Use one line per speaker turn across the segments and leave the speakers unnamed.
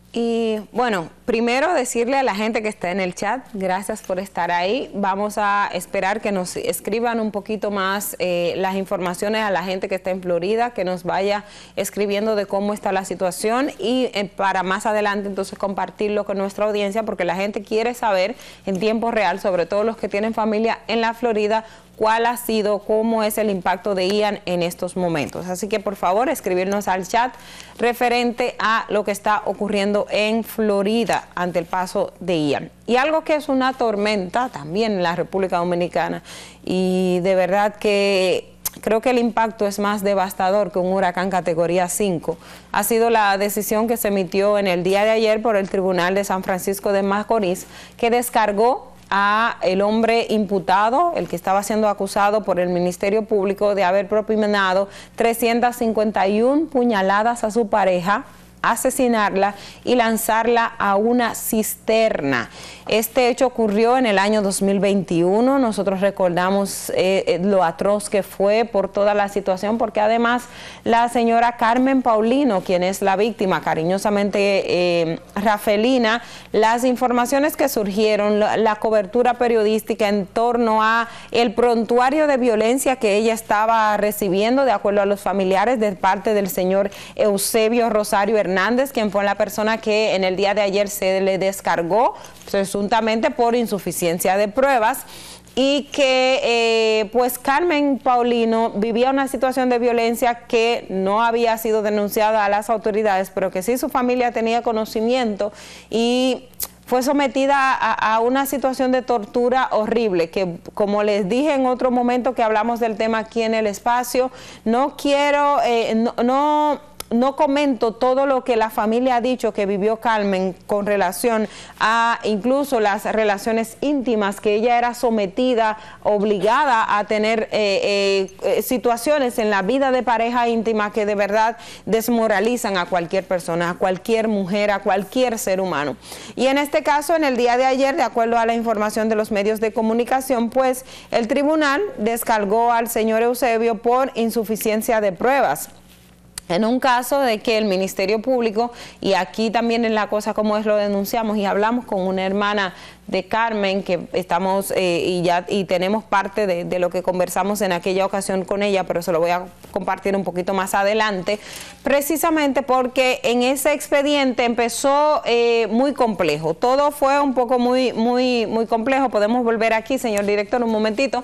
Y bueno, primero decirle a la gente que está en el chat, gracias por estar ahí. Vamos a esperar que nos escriban un poquito más las informaciones a la gente que está en Florida, que nos vaya escribiendo de cómo está la situación y para más adelante entonces compartirlo con nuestra audiencia, porque la gente quiere saber en tiempo real, sobre todo los que tienen familia en la Florida, cuál ha sido, cómo es el impacto de Ian en estos momentos. Así que por favor escribirnos al chat referente a lo que está ocurriendo en Florida ante el paso de Ian. Y algo que es una tormenta también en la República Dominicana, y de verdad que creo que el impacto es más devastador que un huracán categoría 5. Ha sido la decisión que se emitió en el día de ayer por el Tribunal de San Francisco de Macorís, que descargó a el hombre imputado, el que estaba siendo acusado por el Ministerio Público de haber propinado 351 puñaladas a su pareja, asesinarla y lanzarla a una cisterna. Este hecho ocurrió en el año 2021. Nosotros recordamos lo atroz que fue por toda la situación, porque además la señora Carmen Paulino, quien es la víctima, cariñosamente Rafelina, las informaciones que surgieron, la cobertura periodística en torno a el prontuario de violencia que ella estaba recibiendo, de acuerdo a los familiares, de parte del señor Eusebio Rosario Hernández, quien fue la persona que en el día de ayer se le descargó presuntamente por insuficiencia de pruebas, y que pues Carmen Paulino vivía una situación de violencia que no había sido denunciada a las autoridades, pero que sí su familia tenía conocimiento, y fue sometida a una situación de tortura horrible, que como les dije en otro momento que hablamos del tema aquí en el espacio, no quiero, no comento todo lo que la familia ha dicho que vivió Carmen con relación a incluso las relaciones íntimas, que ella era sometida, obligada a tener situaciones en la vida de pareja íntima que de verdad desmoralizan a cualquier persona, a cualquier mujer, a cualquier ser humano. Y en este caso, en el día de ayer, de acuerdo a la información de los medios de comunicación, pues el tribunal descargó al señor Eusebio por insuficiencia de pruebas, en un caso de que el Ministerio Público, y aquí también en La Cosa Como Es lo denunciamos y hablamos con una hermana de Carmen, que estamos y tenemos parte de lo que conversamos en aquella ocasión con ella, pero se lo voy a compartir un poquito más adelante, precisamente porque en ese expediente empezó muy complejo. Todo fue un poco muy complejo. Podemos volver aquí, señor director, un momentito,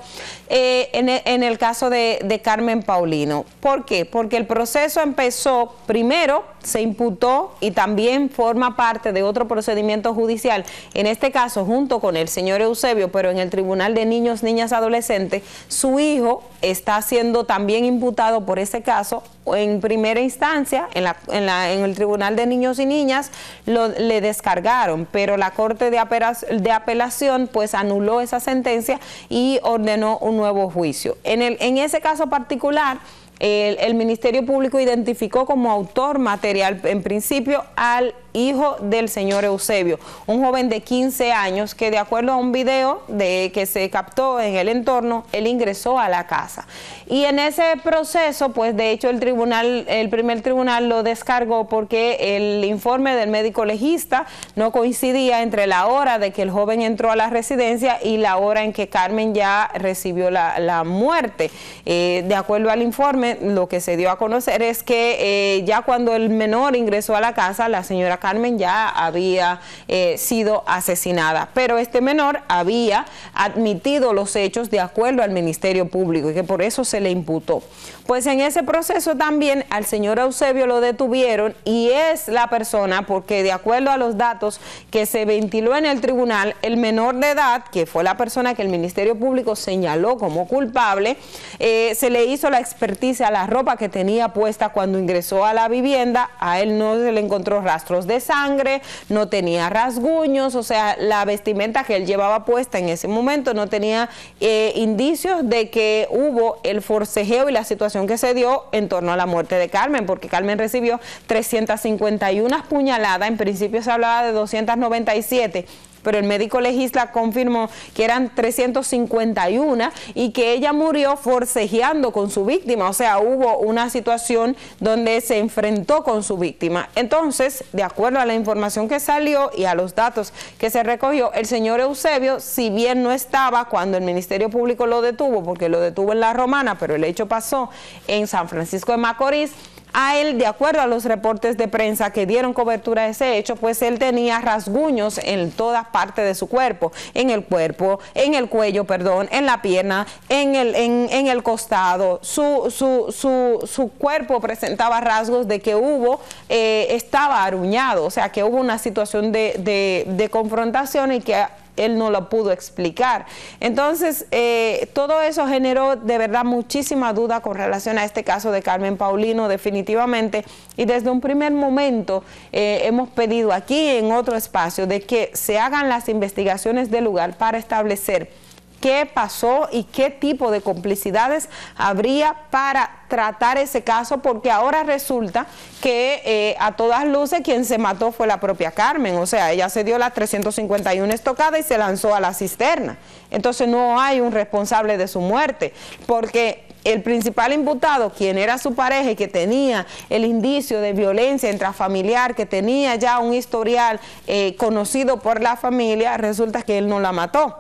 en el caso de Carmen Paulino. ¿Por qué? Porque el proceso empezó, primero se imputó y también forma parte de otro procedimiento judicial, en este caso junto con el señor Eusebio, pero en el Tribunal de Niños, Niñas, Adolescentes, su hijo está siendo también imputado por ese caso. En primera instancia, en el Tribunal de Niños y Niñas le descargaron, pero la Corte de Apelación pues anuló esa sentencia y ordenó un nuevo juicio. En ese caso particular, el Ministerio Público identificó como autor material, en principio, al hijo del señor Eusebio, un joven de 15 años que, de acuerdo a un video que se captó en el entorno, él ingresó a la casa. Y en ese proceso, pues de hecho el primer tribunal lo descargó porque el informe del médico legista no coincidía entre la hora de que el joven entró a la residencia y la hora en que Carmen ya recibió la muerte. De acuerdo al informe, lo que se dio a conocer es que ya cuando el menor ingresó a la casa, la señora Carmen ya había sido asesinada, pero este menor había admitido los hechos de acuerdo al Ministerio Público y que por eso se le imputó. Pues en ese proceso también al señor Eusebio lo detuvieron, y es la persona, porque de acuerdo a los datos que se ventiló en el tribunal, el menor de edad, que fue la persona que el Ministerio Público señaló como culpable, se le hizo la experticia a la ropa que tenía puesta cuando ingresó a la vivienda. A él no se le encontró rastros de sangre, no tenía rasguños, o sea, la vestimenta que él llevaba puesta en ese momento no tenía indicios de que hubo el forcejeo y la situación que se dio en torno a la muerte de Carmen, porque Carmen recibió 351 puñaladas, en principio se hablaba de 297, pero el médico legista confirmó que eran 351 y que ella murió forcejeando con su víctima, o sea, hubo una situación donde se enfrentó con su víctima. Entonces, de acuerdo a la información que salió y a los datos que se recogió, el señor Eusebio, si bien no estaba cuando el Ministerio Público lo detuvo, porque lo detuvo en La Romana, pero el hecho pasó en San Francisco de Macorís, a él, de acuerdo a los reportes de prensa que dieron cobertura a ese hecho, pues él tenía rasguños en todas partes de su cuerpo, en el cuello, perdón, en la pierna, en el costado. Su cuerpo presentaba rasgos de que estaba aruñado, o sea, que hubo una situación de confrontación y que él no lo pudo explicar. Entonces, todo eso generó de verdad muchísima duda con relación a este caso de Carmen Paulino, definitivamente, y desde un primer momento hemos pedido aquí en otro espacio de que se hagan las investigaciones del lugar para establecer qué pasó y qué tipo de complicidades habría para tratar ese caso, porque ahora resulta que a todas luces quien se mató fue la propia Carmen, o sea, ella se dio las 351 estocadas y se lanzó a la cisterna. Entonces no hay un responsable de su muerte, porque el principal imputado, quien era su pareja y que tenía el indicio de violencia intrafamiliar, que tenía ya un historial conocido por la familia, resulta que él no la mató.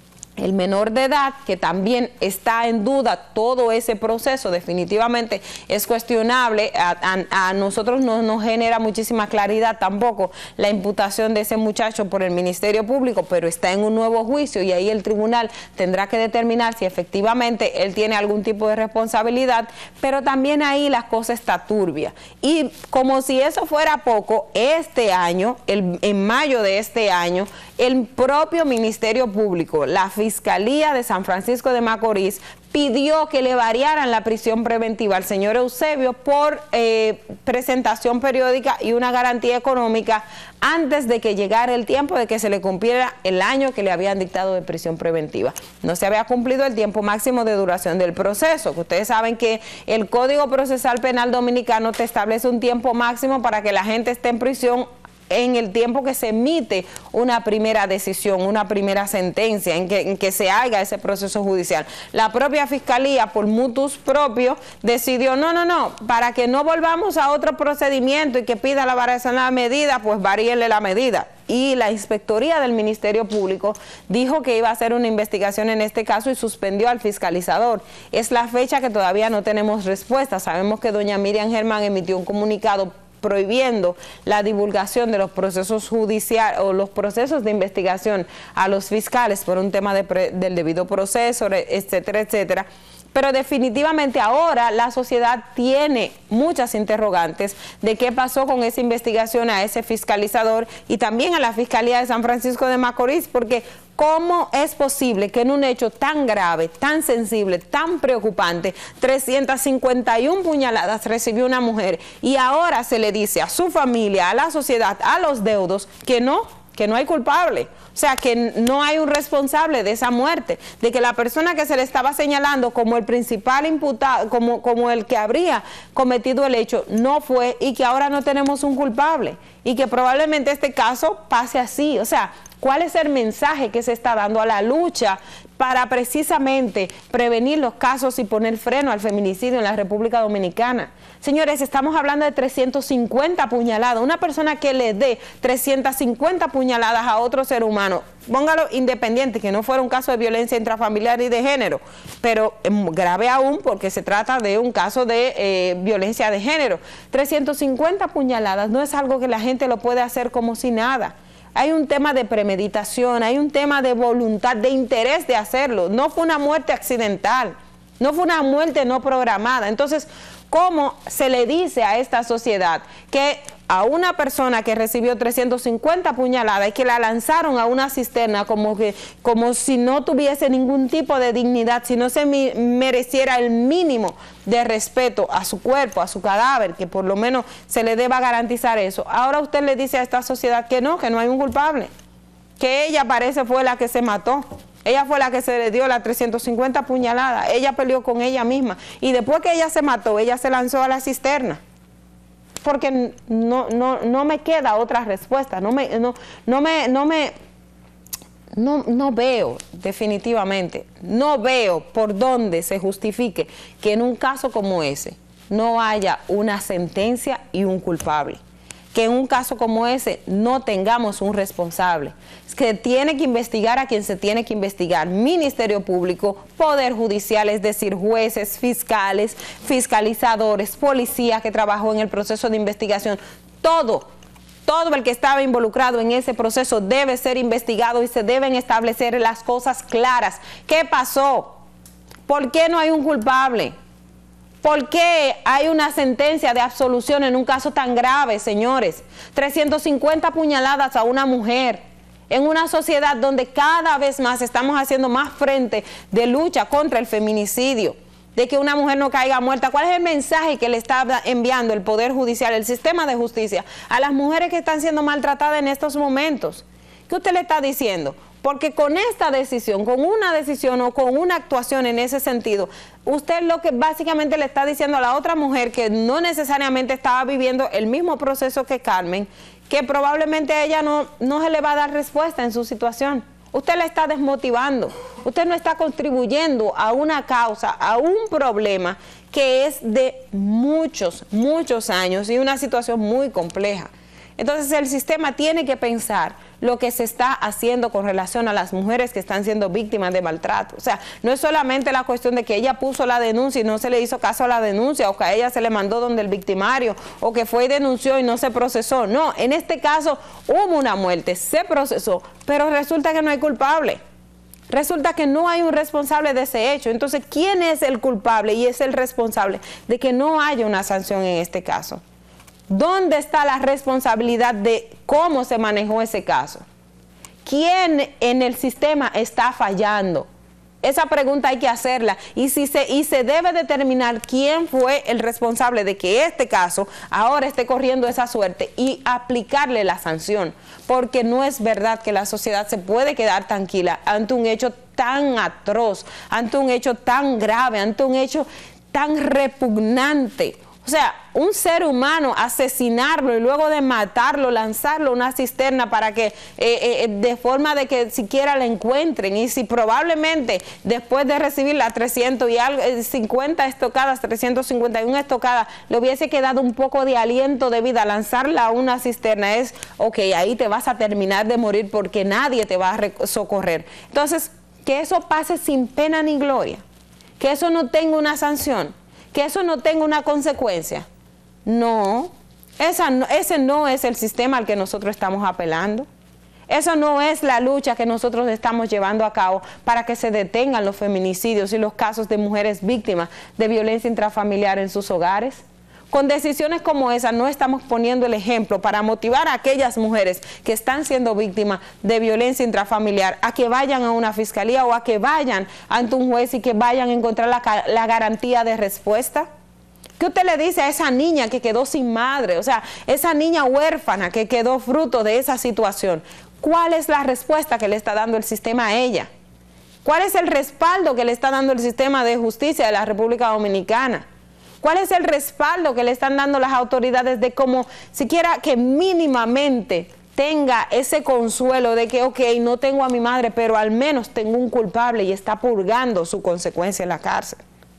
El menor de edad, que también está en duda todo ese proceso, definitivamente es cuestionable. A nosotros no nos genera muchísima claridad tampoco la imputación de ese muchacho por el Ministerio Público, pero está en un nuevo juicio y ahí el tribunal tendrá que determinar si efectivamente él tiene algún tipo de responsabilidad, pero también ahí la cosa está turbia. Y como si eso fuera poco, este año, en mayo de este año, el propio Ministerio Público, la Fiscalía de San Francisco de Macorís, pidió que le variaran la prisión preventiva al señor Eusebio por presentación periódica y una garantía económica antes de que llegara el tiempo de que se le cumpliera el año que le habían dictado de prisión preventiva. No se había cumplido el tiempo máximo de duración del proceso, que ustedes saben que el Código Procesal Penal Dominicano te establece un tiempo máximo para que la gente esté en prisión en el tiempo que se emite una primera decisión, una primera sentencia, en que se haga ese proceso judicial. La propia Fiscalía, por mutus propio, decidió, no, para que no volvamos a otro procedimiento y que pida la variación de la medida, pues varíenle la medida. Y la Inspectoría del Ministerio Público dijo que iba a hacer una investigación en este caso y suspendió al fiscalizador. Es la fecha que todavía no tenemos respuesta. Sabemos que doña Miriam Germán emitió un comunicado prohibiendo la divulgación de los procesos judiciales o los procesos de investigación a los fiscales por un tema del debido proceso, etcétera, etcétera. Pero definitivamente ahora la sociedad tiene muchas interrogantes de qué pasó con esa investigación a ese fiscalizador y también a la Fiscalía de San Francisco de Macorís, porque ¿cómo es posible que en un hecho tan grave, tan sensible, tan preocupante, 351 puñaladas recibió una mujer y ahora se le dice a su familia, a la sociedad, a los deudos que no hay culpable? O sea, que no hay un responsable de esa muerte, de que la persona que se le estaba señalando como el principal imputado, como el que habría cometido el hecho, no fue, y que ahora no tenemos un culpable y que probablemente este caso pase así. O sea, ¿cuál es el mensaje que se está dando a la lucha para precisamente prevenir los casos y poner freno al feminicidio en la República Dominicana? Señores, estamos hablando de 350 puñaladas. Una persona que le dé 350 puñaladas a otro ser humano, póngalo independiente, que no fuera un caso de violencia intrafamiliar y de género, pero grave aún porque se trata de un caso de violencia de género. 350 puñaladas no es algo que la gente lo puede hacer como si nada. Hay un tema de premeditación, hay un tema de voluntad, de interés de hacerlo. No fue una muerte accidental, no fue una muerte no programada. Entonces, ¿cómo se le dice a esta sociedad que a una persona que recibió 350 puñaladas y que la lanzaron a una cisterna como si no tuviese ningún tipo de dignidad, si no se mereciera el mínimo de respeto a su cuerpo, a su cadáver, que por lo menos se le deba garantizar eso? Ahora usted le dice a esta sociedad que no hay un culpable, que ella parece fue la que se mató. Ella fue la que se le dio las 350 puñaladas, ella peleó con ella misma y después que ella se mató, ella se lanzó a la cisterna. Porque no me queda otra respuesta, no me no veo, definitivamente, no veo por dónde se justifique que en un caso como ese no haya una sentencia y un culpable. Que en un caso como ese no tengamos un responsable. Es que tiene que investigar a quien se tiene que investigar. Ministerio Público, Poder Judicial, es decir, jueces, fiscales, fiscalizadores, policía que trabajó en el proceso de investigación. Todo el que estaba involucrado en ese proceso debe ser investigado y se deben establecer las cosas claras. ¿Qué pasó? ¿Por qué no hay un culpable? ¿Por qué hay una sentencia de absolución en un caso tan grave, señores? 350 puñaladas a una mujer en una sociedad donde cada vez más estamos haciendo más frente de lucha contra el feminicidio, de que una mujer no caiga muerta. ¿Cuál es el mensaje que le está enviando el Poder Judicial, el sistema de justicia, a las mujeres que están siendo maltratadas en estos momentos? ¿Qué usted le está diciendo? Porque con esta decisión, con una decisión o con una actuación en ese sentido, usted lo que básicamente le está diciendo a la otra mujer que no necesariamente estaba viviendo el mismo proceso que Carmen, que probablemente a ella no se le va a dar respuesta en su situación. Usted la está desmotivando, usted no está contribuyendo a una causa, a un problema que es de muchos años y una situación muy compleja. Entonces el sistema tiene que pensar lo que se está haciendo con relación a las mujeres que están siendo víctimas de maltrato. O sea, no es solamente la cuestión de que ella puso la denuncia y no se le hizo caso a la denuncia, o que a ella se le mandó donde el victimario, o que fue y denunció y no se procesó. No, en este caso hubo una muerte, se procesó, pero resulta que no hay culpable. Resulta que no hay un responsable de ese hecho. Entonces, ¿quién es el culpable y es el responsable de que no haya una sanción en este caso? ¿Dónde está la responsabilidad de cómo se manejó ese caso? ¿Quién en el sistema está fallando? Esa pregunta hay que hacerla y se debe determinar quién fue el responsable de que este caso ahora esté corriendo esa suerte y aplicarle la sanción, porque no es verdad que la sociedad se puede quedar tranquila ante un hecho tan atroz, ante un hecho tan grave, ante un hecho tan repugnante. O sea, un ser humano, asesinarlo y luego de matarlo, lanzarlo a una cisterna para que, de forma de que siquiera la encuentren, y si probablemente después de recibir las 350 estocadas, 351 estocadas, le hubiese quedado un poco de aliento de vida, lanzarla a una cisterna es, ok, ahí te vas a terminar de morir porque nadie te va a socorrer. Entonces, que eso pase sin pena ni gloria, que eso no tenga una sanción, que eso no tenga una consecuencia. No, ese no es el sistema al que nosotros estamos apelando. Eso no es la lucha que nosotros estamos llevando a cabo para que se detengan los feminicidios y los casos de mujeres víctimas de violencia intrafamiliar en sus hogares. Con decisiones como esa no estamos poniendo el ejemplo para motivar a aquellas mujeres que están siendo víctimas de violencia intrafamiliar a que vayan a una fiscalía o a que vayan ante un juez y que vayan a encontrar la garantía de respuesta. ¿Qué usted le dice a esa niña que quedó sin madre? O sea, esa niña huérfana que quedó fruto de esa situación. ¿Cuál es la respuesta que le está dando el sistema a ella? ¿Cuál es el respaldo que le está dando el sistema de justicia de la República Dominicana? ¿Cuál es el respaldo que le están dando las autoridades de como siquiera que mínimamente tenga ese consuelo de que, ok, no tengo a mi madre, pero al menos tengo un culpable y está purgando su consecuencia en la cárcel?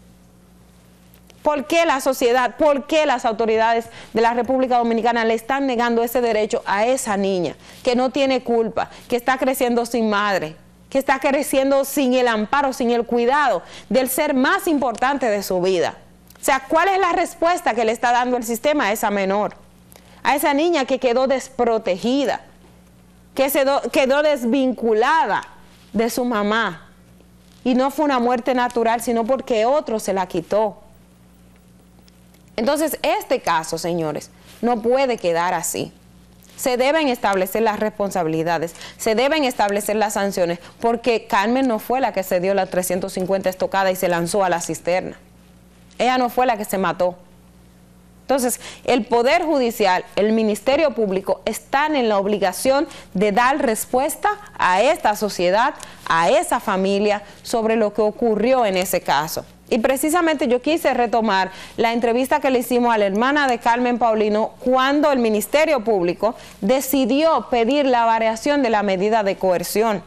¿Por qué la sociedad, por qué las autoridades de la República Dominicana le están negando ese derecho a esa niña que no tiene culpa, que está creciendo sin madre, que está creciendo sin el amparo, sin el cuidado del ser más importante de su vida? O sea, ¿cuál es la respuesta que le está dando el sistema a esa menor? A esa niña que quedó desprotegida, que quedó desvinculada de su mamá. Y no fue una muerte natural, sino porque otro se la quitó. Entonces, este caso, señores, no puede quedar así. Se deben establecer las responsabilidades, se deben establecer las sanciones, porque Carmen no fue la que se dio las 350 estocadas y se lanzó a la cisterna. Ella no fue la que se mató. Entonces, el Poder Judicial, el Ministerio Público están en la obligación de dar respuesta a esta sociedad, a esa familia, sobre lo que ocurrió en ese caso. Y precisamente yo quise retomar la entrevista que le hicimos a la hermana de Carmen Paulino cuando el Ministerio Público decidió pedir la variación de la medida de coerción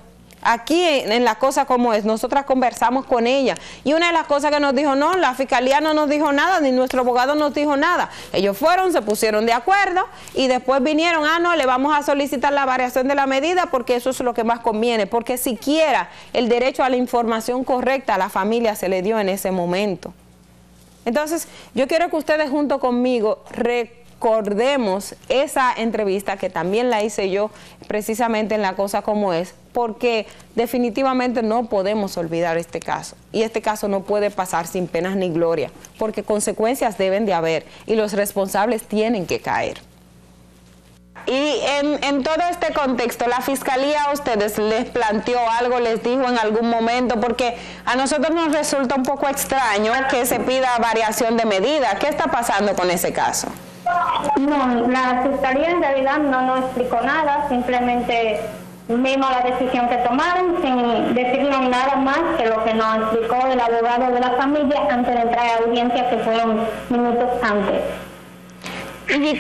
aquí en La Cosa Como Es, nosotras conversamos con ella y una de las cosas que nos dijo, no, la fiscalía no nos dijo nada, ni nuestro abogado nos dijo nada. Ellos fueron, se pusieron de acuerdo y después vinieron, no, le vamos a solicitar la variación de la medida porque eso es lo que más conviene, porque siquiera el derecho a la información correcta a la familia se le dio en ese momento. Entonces, yo quiero que ustedes junto conmigo recordemos esa entrevista que también la hice yo precisamente en La Cosa Como Es, porque definitivamente no podemos olvidar este caso. Y este caso no puede pasar sin penas ni gloria, porque consecuencias deben de haber y los responsables tienen que caer. Y en todo este contexto, ¿la fiscalía a ustedes les planteó algo, les dijo en algún momento? Porque a nosotros nos resulta un poco extraño que se pida variación de medida. ¿Qué está pasando con ese caso?
No, la fiscalía en realidad no nos explicó nada, simplemente vimos la decisión que tomaron sin decirnos nada más que lo que nos explicó el abogado de la familia antes de entrar a audiencia, que fueron minutos antes.
¿Y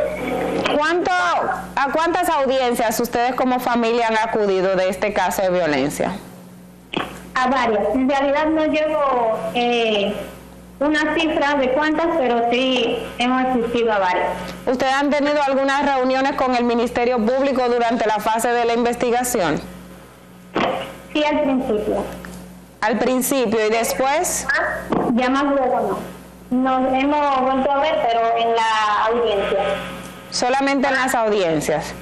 a cuántas audiencias ustedes como familia han acudido de este caso de violencia?
A varias. En realidad no llevo una cifra de cuántas, pero sí hemos asistido a varias.
¿Ustedes han tenido algunas reuniones con el Ministerio Público durante la fase de la investigación?
Sí, al principio.
¿Al principio y después?
Ya más luego no. Nos hemos vuelto a ver, pero en la audiencia.
Solamente en las audiencias.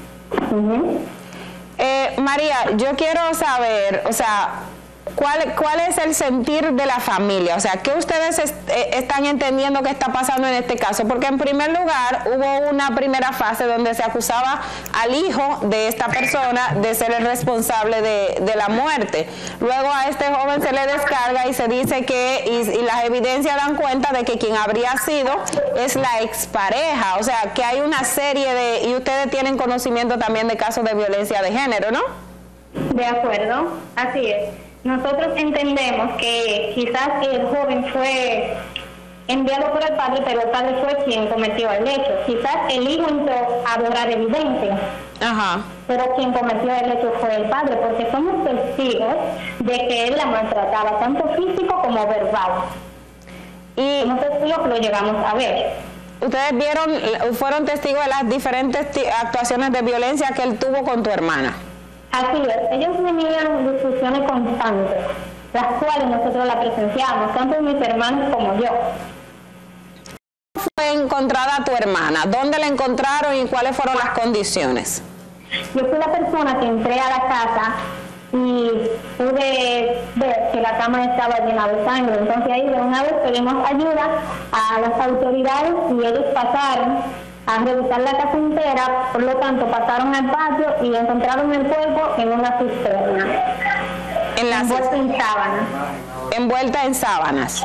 María, yo quiero saber, o sea, ¿cuál es el sentir de la familia? O sea, ¿qué ustedes están entendiendo que está pasando en este caso? Porque en primer lugar hubo una primera fase donde se acusaba al hijo de esta persona de ser el responsable de la muerte. Luego a este joven se le descarga y se dice que, y las evidencias dan cuenta de que quien habría sido es la expareja. O sea, que hay una serie de, y ustedes tienen conocimiento también de casos de violencia de género, ¿no?
De acuerdo, así es. Nosotros entendemos que quizás el joven fue enviado por el padre, pero el padre fue quien cometió el hecho. Quizás el hijo entró a borrar evidencia, pero quien cometió el hecho fue el padre, porque somos testigos de que él la maltrataba, tanto físico como verbal. Y somos testigos que lo llegamos a ver.
¿Ustedes fueron testigos de las diferentes actuaciones de violencia que él tuvo con tu hermana?
Así es, ellos tenían discusiones constantes, las cuales nosotros las presenciamos, tanto mis hermanos como yo.
¿Fue encontrada tu hermana? ¿Dónde la encontraron y cuáles fueron las condiciones?
Yo fui la persona que entré a la casa y pude ver que la cama estaba llena de sangre, entonces ahí de una vez pedimos ayuda a las autoridades y ellos pasaron a revisar la casa entera, por lo tanto pasaron al patio y encontraron el cuerpo en una cisterna, envuelta en sábanas.
Envuelta en sábanas.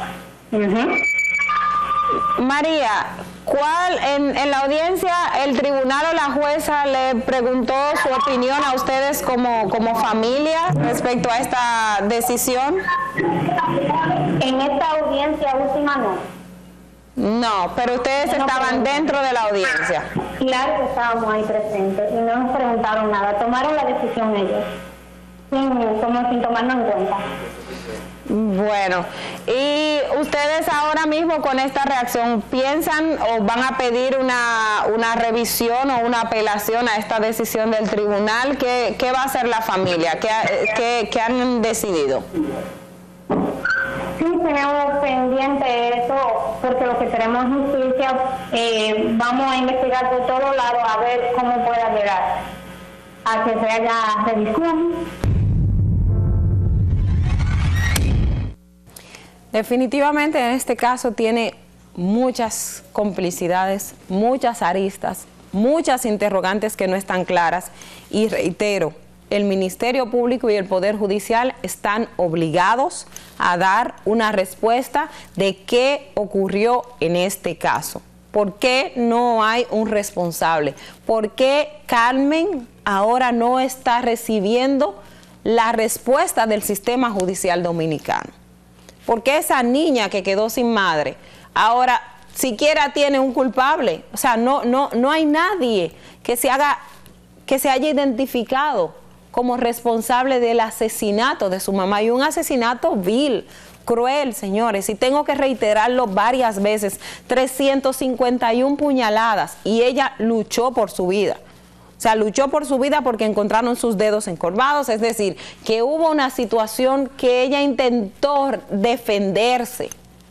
María, en la audiencia el tribunal o la jueza le preguntó su opinión a ustedes como familia respecto a esta decisión?
En esta audiencia última no.
No, pero ustedes estaban dentro de la audiencia.
Claro que estábamos ahí presentes y no nos preguntaron nada, tomaron la decisión ellos, sin tomarnos en cuenta.
Bueno, y ustedes ahora mismo con esta reacción, ¿piensan o van a pedir una revisión o una apelación a esta decisión del tribunal? ¿Qué va a hacer la familia? ¿Qué han decidido?
Sí, tenemos pendiente eso, porque lo que queremos es justicia. Vamos a investigar por todos lados a ver cómo pueda llegar a que se haya revisión.
Definitivamente en este caso tiene muchas complicidades, muchas aristas, muchas interrogantes que no están claras y reitero, el Ministerio Público y el Poder Judicial están obligados a dar una respuesta de qué ocurrió en este caso. ¿Por qué no hay un responsable? ¿Por qué Carmen ahora no está recibiendo la respuesta del sistema judicial dominicano? ¿Por qué esa niña que quedó sin madre ahora siquiera tiene un culpable? O sea, no hay nadie que se haya identificado como responsable del asesinato de su mamá, y un asesinato vil, cruel, señores, y tengo que reiterarlo varias veces, 351 puñaladas, y ella luchó por su vida. O sea, luchó por su vida porque encontraron sus dedos encorvados, es decir, que hubo una situación que ella intentó defenderse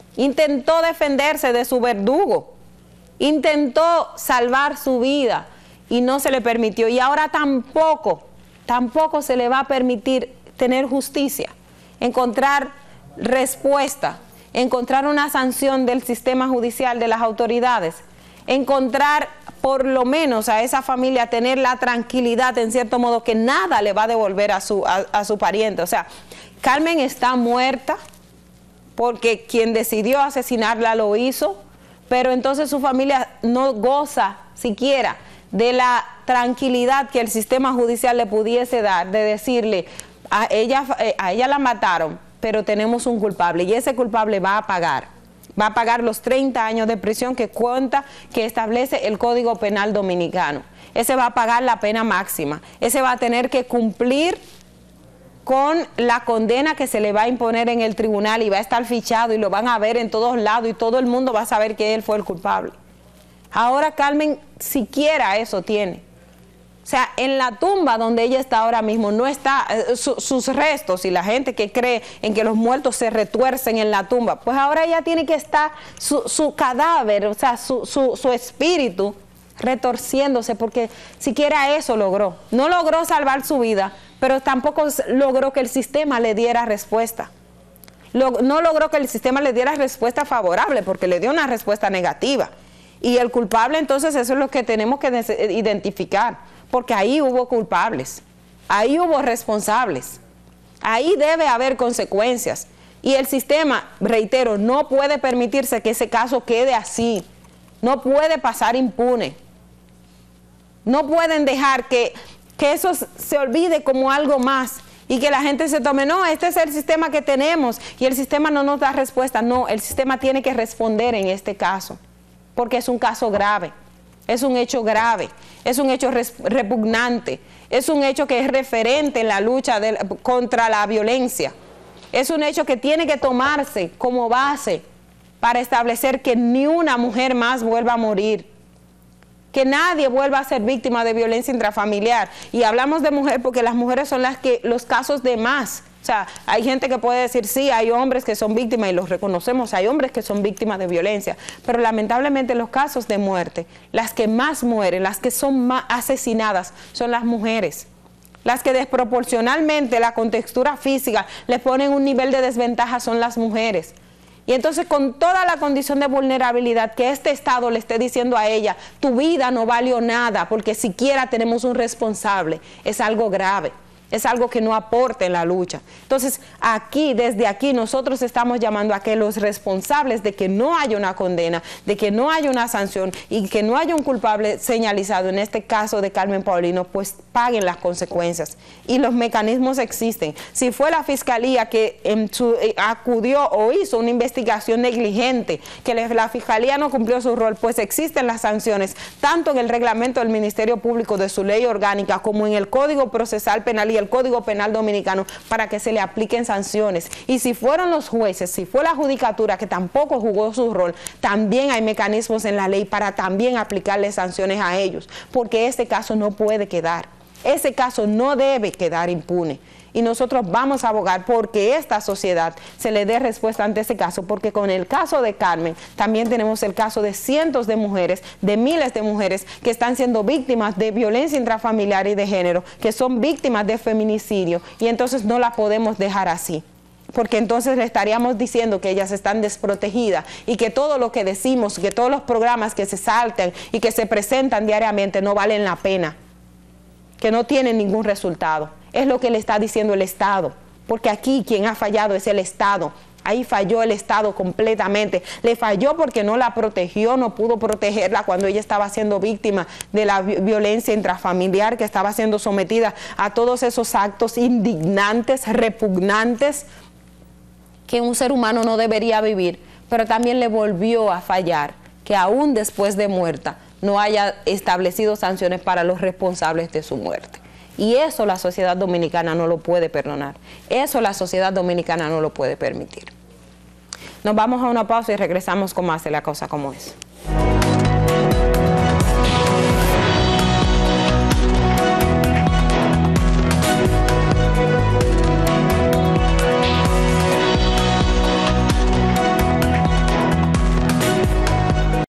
de su verdugo, intentó salvar su vida y no se le permitió. Y ahora tampoco se le va a permitir tener justicia, encontrar respuesta, encontrar una sanción del sistema judicial, de las autoridades, encontrar por lo menos a esa familia tener la tranquilidad, en cierto modo, que nada le va a devolver a su pariente. O sea, Carmen está muerta porque quien decidió asesinarla lo hizo, pero entonces su familia no goza siquiera de la tranquilidad que el sistema judicial le pudiese dar, de decirle, a ella la mataron, pero tenemos un culpable, y ese culpable va a pagar los 30 años de prisión que establece el Código Penal Dominicano. Ese va a pagar la pena máxima, ese va a tener que cumplir con la condena que se le va a imponer en el tribunal, y va a estar fichado y lo van a ver en todos lados y todo el mundo va a saber que él fue el culpable. Ahora Carmen siquiera eso tiene. O sea, en la tumba donde ella está ahora mismo no está sus restos, y la gente que cree en que los muertos se retuercen en la tumba, pues ahora ella tiene que estar su cadáver, o sea, su espíritu retorciéndose, porque siquiera eso logró. No logró salvar su vida, pero tampoco logró que el sistema le diera respuesta. No logró que el sistema le diera respuesta favorable, porque le dio una respuesta negativa. Y el culpable, entonces, eso es lo que tenemos que identificar, porque ahí hubo culpables, ahí hubo responsables, ahí debe haber consecuencias. Y el sistema, reitero, no puede permitirse que ese caso quede así, no puede pasar impune. No pueden dejar que eso se olvide como algo más y que la gente se tome, no, este es el sistema que tenemos y el sistema no nos da respuesta. No, el sistema tiene que responder en este caso, porque es un caso grave, es un hecho grave, es un hecho repugnante, es un hecho que es referente en la lucha contra la violencia, es un hecho que tiene que tomarse como base para establecer que ni una mujer más vuelva a morir, que nadie vuelva a ser víctima de violencia intrafamiliar. Y hablamos de mujer porque las mujeres son los casos de más. O sea, hay gente que puede decir, sí, hay hombres que son víctimas, y los reconocemos, hay hombres que son víctimas de violencia, pero lamentablemente los casos de muerte, las que más mueren, las que son más asesinadas, son las mujeres. Las que desproporcionalmente la contextura física les ponen un nivel de desventaja son las mujeres. Y entonces, con toda la condición de vulnerabilidad que este Estado le esté diciendo a ella, tu vida no valió nada porque siquiera tenemos un responsable, es algo grave, es algo que no aporta en la lucha. Entonces, desde aquí nosotros estamos llamando a que los responsables de que no haya una condena, de que no haya una sanción y que no haya un culpable señalizado, en este caso de Carmen Paulino, pues paguen las consecuencias. Y los mecanismos existen. Si fue la Fiscalía que acudió o hizo una investigación negligente, que la Fiscalía no cumplió su rol, pues existen las sanciones, tanto en el reglamento del Ministerio Público de su ley orgánica como en el Código Procesal Penal y el Código Penal Dominicano, para que se le apliquen sanciones. Y si fueron los jueces, si fue la judicatura que tampoco jugó su rol, también hay mecanismos en la ley para también aplicarle sanciones a ellos, porque ese caso no puede quedar, ese caso no debe quedar impune. Y nosotros vamos a abogar porque esta sociedad se le dé respuesta ante ese caso, porque con el caso de Carmen también tenemos el caso de cientos de mujeres, de miles de mujeres que están siendo víctimas de violencia intrafamiliar y de género, que son víctimas de feminicidio, y entonces no la podemos dejar así, porque entonces le estaríamos diciendo que ellas están desprotegidas y que todo lo que decimos, que todos los programas que se saltan y que se presentan diariamente no valen la pena, que no tienen ningún resultado. Es lo que le está diciendo el Estado, porque aquí quien ha fallado es el Estado. Ahí falló el Estado completamente. Le falló porque no la protegió, no pudo protegerla cuando ella estaba siendo víctima de la violencia intrafamiliar, que estaba siendo sometida a todos esos actos indignantes, repugnantes, que un ser humano no debería vivir. Pero también le volvió a fallar, que aún después de muerta no haya establecido sanciones para los responsables de su muerte. Y eso la sociedad dominicana no lo puede perdonar. Eso la sociedad dominicana no lo puede permitir. Nos vamos a una pausa y regresamos con más de La Cosa Como Es.